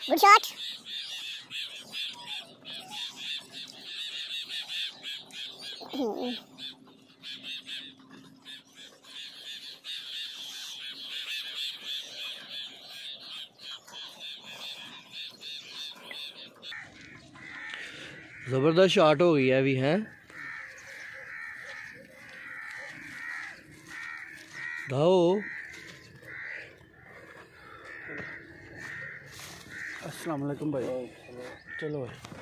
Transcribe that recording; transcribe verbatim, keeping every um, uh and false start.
Good shot. जबरदस्त shot हो गई है अभी है। धाओ। अस्सलाम वालेकुम भाई। चलो भाई।